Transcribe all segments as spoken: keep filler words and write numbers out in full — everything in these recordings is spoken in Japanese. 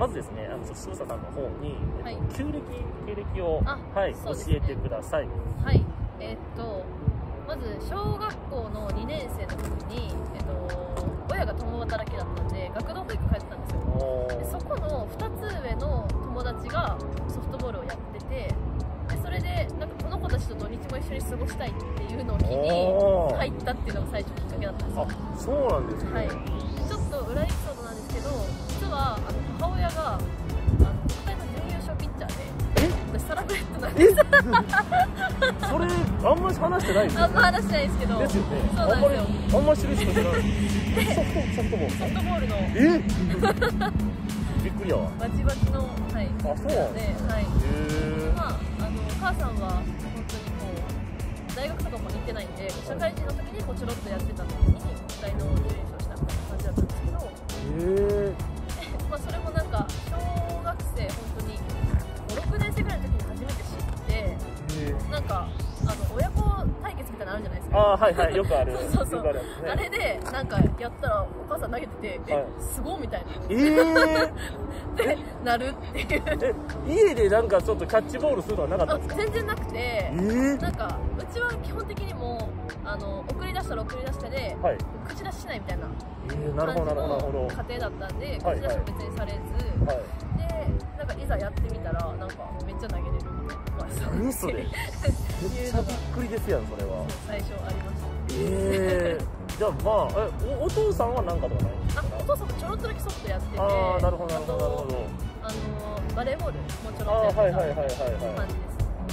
まずですね、あのちょっと渋沢さんの方に、えっと、 はい旧歴経歴を、はい、教そうですねえてください。 はい、えーっとまず小学校のにねん生の時に、えっと、親が共働きだったんで学童保育通ってたんですよ。でそこのふたつ上の友達がソフトボールをやってて、でそれでなんかこの子たちと土日も一緒に過ごしたいっていうのを機に入ったっていうのが最初きっかけだったんですよ。 あ、そうなんですね。 はい、でちょっと裏エピソードなんですけど、実はあの母親があの国体の準優勝ピッチャーで、私サラブレッドなんです。 それあんまり話してないですよね。 あんま話してないですけど。 ですよね。 そうなんですよ。 あんまり知る人じゃない。ソフトソフトボール。 ソフトボールの。 え？びっくりやわ。 バチバチの、はい。 あ、そうなんで、 ですね。 はい。 へえ。 まああのお母さんは本当にこう大学とかも行ってないんで、社会人の時にこうちょろっとやってた時に国体の準優勝したみたいな感じだったんですけど。 へえ。 まあそれもなんか小学生本当にご、ろくねん生ぐらいの時に初めて知って、なんかあの親子対決みたいなのあるじゃないですか。 ああ、はいはい、よくある。 そうそうそう。 あるね、 あれでなんかやったらお母さん投げてて、え、はい、すごいみたいな。 えー、 でなるっていう。 え、家でなんかちょっとキャッチボールするのはなかったんですか？ 全然なくて、えー、なんかうちは基本的にもあの送り出したら送り出してで、はい、口出ししないみたいな感じの家庭だったんで、口出しも別にされず、はいはい、でなんかいざやってみたらなんかめっちゃ投げれるみたいな。 何それ？めっちゃびっくりですやん、それは。 最初ありました。 えー、じゃあまあえ お, お父さんは何かとかないんですか？ あ、お父さんもちょろっとだけソフトやってて、 ああ、なるほどなるほどなるほど。 あのバレーボールもちょろっとやってた感じです。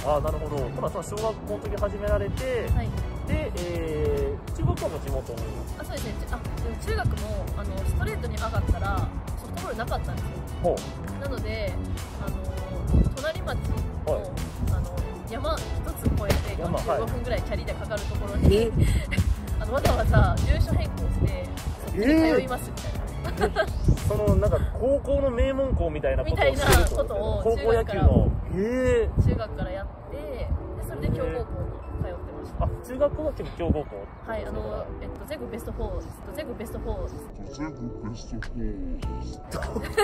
ああ、なるほど。ただその小学校の時始められて、はい、で、えー、中学校も地元に。 あ、そうですね。あ、でも中学もあのストレートに上がったらソフトボールなかったんですよ。ほう。なので、あの隣町の、はい、あの山一つ越えてよんじゅうごふんぐらいチャリでかかるところに、はい、あのわざわざ住所変更してそっちに通いますみたいな。 そのなんか高校の名門校みたいなことをみたいなことを高校野球の中学からやって、でそれで強豪校に通ってました。 あ、中学校は強豪校。 はい、あのえっと全国ベストフォーです。全国ベストフォーです。全国ベストフォーです。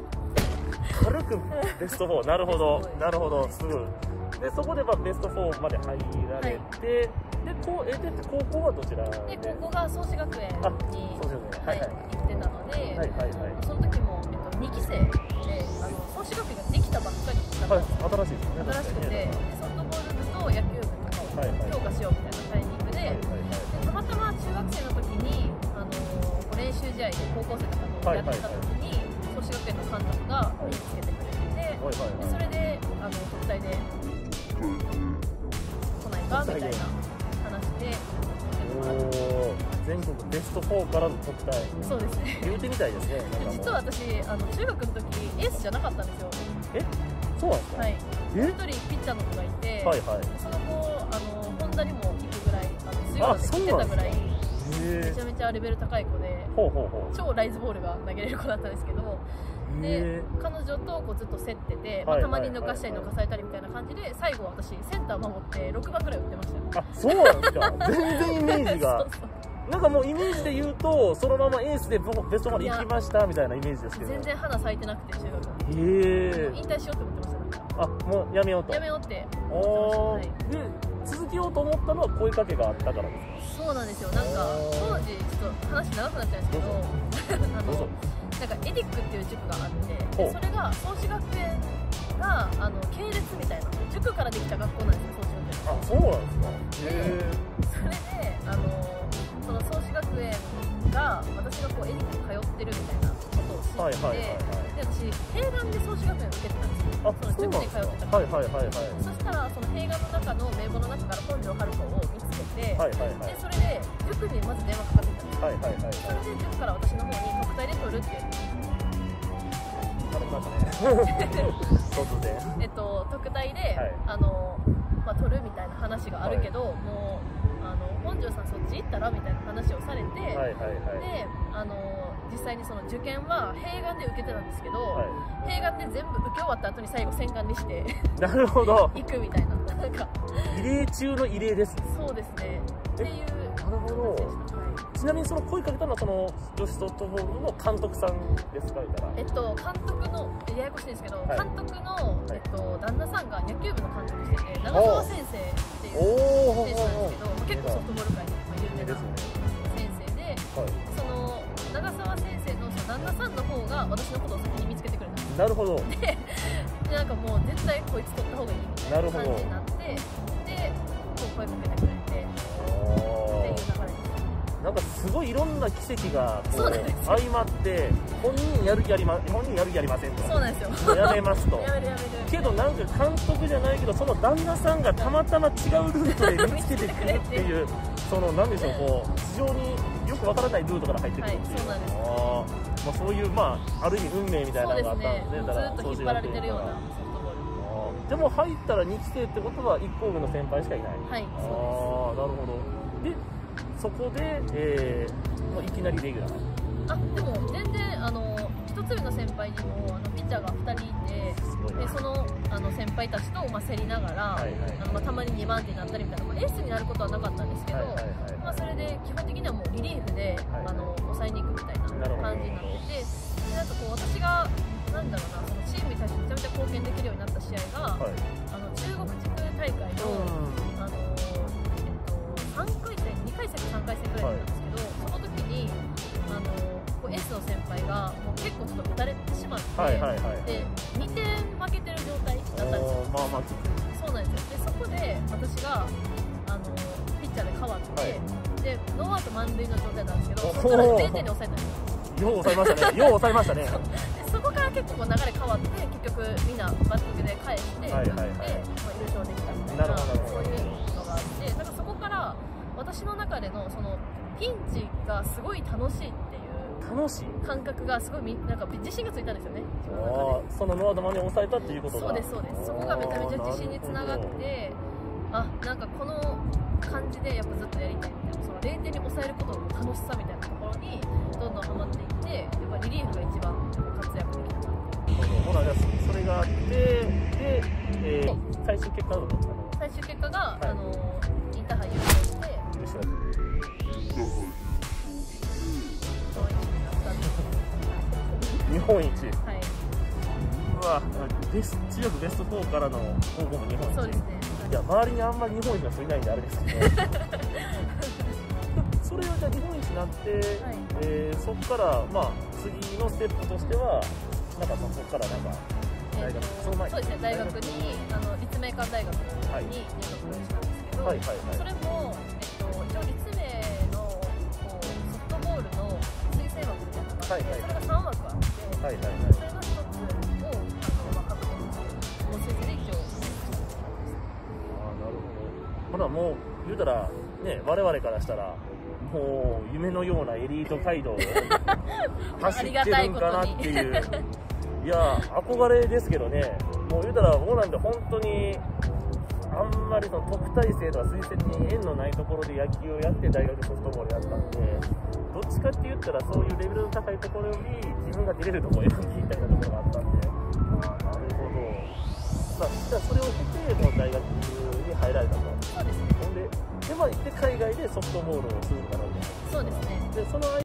軽くベストフォー、なるほどなるほど、すごい。でそこでまあベストフォーまで入られて、はい、でこうえで高校はどちらで？ で高校が創志学園に、はいはい、行ってたので、はいはいはい、その時も、えっと、にき生であの創志学園ができたばっかりだったんですよ。 はい、新しいですね。 新しくて、でソフトボール部と野球部とかを強化しようみたいなタイミングで、はいはいはい、でたまたま中学生の時にあの練習試合で高校生とかのやってた時に、創志学園の監督が見つけてくれてて、はいはいはい、でそれであの特待で来ないかみたいな話で。 全国ベストフォーからの特待。 そうですね。 言うてみたいですね。 実は私あの中学の時エースじゃなかったんですよ。 え、そうなんですか？ はい。一人ピッチャーの子がいて、はいはい、その子あの本田にも行くぐらいあの強いので来てたぐらいめちゃめちゃレベル高い子で、ほうほうほう、超ライズボールが投げれる子だったんですけど。で彼女とこうずっと競ってて、まあ、たまに抜かしたり抜かされたりみたいな感じで最後私センター守ってろくばんぐらい打ってましたよ。 あ、そうなんですか？全然イメージがそうそうなんかもうイメージで言うとそのままエースでベストまで行きましたみたいなイメージですけど、 全然花咲いてなくて中学の時、 えー、 引退しようと思ってました。 あ、もうやめようとやめようって思ってました。はい、 で続けようと思ったのは声かけがあったからですか？ そうなんですよ。なんか当時ちょっと話長くなっちゃうんですけどあのなんかエディックっていう塾があって、でそれが創志学園があの系列みたいな塾からできた学校なんですよ、創志学園。 あ、そうなんですか？へえ。 それであのその創志学園が私がこうエディックに通ってるみたいなことを知って、はいはいはいはい、で私併願で創志学園を受けてたんですよ。あ、その塾に通ってたから。はいはいはいはい。そしたらその併願の中の名簿の中から本庄春子を見つけて、はいはいはい、でそれで塾にまず電話かかってきたんですよ。はいはいはいはい、それで塾から私の方に特待で取るって頼みましたね。突然。 えっと特待で、はい、あのまあ取るみたいな話があるけど、はい、もうあの本庄さんそっち行ったらみたいな話をされて、 はいはいはい、 であの実際にその受験は併願で受けてたんですけど、 はい、 併願で全部受け終わった後に最後洗顔にしてなるほど行くみたいな、なんか異例中の異例ですね。 そうですねっていうなるほど、 形でした。はい、 ちなみにその声かけたのはその女子ソフトボールの監督さんですか？ えっと監督のややこしいんですけど、はい、監督の、えっと、旦那さんが野球部の監督してて、長澤先生っていう選手なんですけど、結構ソフトボール界で有名な先生で、はい、その長澤先生のその旦那さんの方が私のことを先に見つけてくれたんです。 なるほど。 で、でなんかもう絶対こいつ取った方がいいみたいな感じになって、でこう声かけてくれてっていう流れです。 なんかすごいいろんな奇跡がこう相まって、本人やる気ありま本人やる気ありませんと、 そうなんですよ、 やめますとやめるやめるけどなんか監督じゃないけどその旦那さんがたまたま違うルートで見つけてくるっていうそのなんでしょう、こう非常によくわからないルートから入ってくるっていう、 はい、そうなんです。 あ、まあ、そういうまあある意味運命みたいなのがあったんですね。 そうですね、ずっと引っ張られてるようなソフトボール。 でも入ったらにき生ってことはいっ校上の先輩しかいない。 はい、そうです。 ああ、なるほど。でそこで、えー、もういきなりレギュラー。 あ、でも全然あの一つ目の先輩にもあのピッチャーがふたりいて、でそのあの先輩たちと、まあ、競りながら、はいはい、あのまあ、たまににばん手になったりみたいな、まあ、エースになることはなかったんですけど、まあ、それで基本的にはもうリリーフで、はいはい、あの抑えに行くみたいな感じになってて、でなんかこう私がなんだろうな、そのチームに対してめちゃめちゃ貢献できるようになった試合が、はい、あの中国地区大会の、あのさんかいせん、にかいせんかさんかいせんぐらいなんですけど、はい、その時にあのこうエースの先輩がもう結構ちょっと打たれてしまって、はいはいはい、でにてん負けてる状態だったんですよ。まあまあ、そうなんですよ。でそこで私があのピッチャーで変わって、はい、でノーアウト満塁の状態なんですけど、そこからぜんてんに抑えたんですよ。 よう抑えましたね。よう抑えましたね。 そ, でそこから結構こう流れ変わって、結局みんなバッティングで返して、はいはいはい、で、まあ、優勝できたみたいな、そういうのがあって、だからそこから私の中でのそのピンチがすごい楽しいっていう楽しい感覚がすごいなんか自信がついたんですよね。 あ、そのノア玉に抑えたっていうことが。 そうですそうです。そこがめちゃめちゃ自信につながって、あ、なんかこの感じでやっぱずっとやりたいみたいな、そのれいてんに抑えることの楽しさみたいなところにどんどんハマっていって、やっぱリリーフが一番活躍できたなっていう。 ほら、じゃあそれがあって、で、えー、最終結果はどうだったの？ 最終結果が、はい、あのインターハイ優勝して、優勝日本一。はい。うわ、ベス中学ベストフォーからの高校も日本一。 そうですね。 いや、周りにあんまり日本一の人いないんであれですけど。それをじゃあ日本一になって、はい、えー、そこからまあ次のステップとしてはなんかそこからなんか大学、えー、その前そうですね、大学にあの立命館大学に入学したんですけど、はいはいはいはい、それもえっと一応立命のこうソフトボールの推薦枠みたいなのがあって、はいはい、それがさんわくあって、はいはいはい、それのひとつをあのまあ獲得してもう成績で一応。 ああ、なるほど。ほらもう言うたらね、我々からしたらもう夢のようなエリート街道を走ってるんかなっていう、いや憧れですけどね。もう言うたら僕なんて本当にあんまりその特待生とか推薦に縁のないところで野球をやって大学でソフトボールやったんで、どっちかって言ったらそういうレベルの高いところより自分が出れるところを選んでいきたいなところがあったんで、ああなるほど。まあ、じゃあそれを経てもう大学に入られたと。 そうですね。 ほんでで、まあ、で海外でソフトボールをするのかなみたいな。 そうですね。 でその間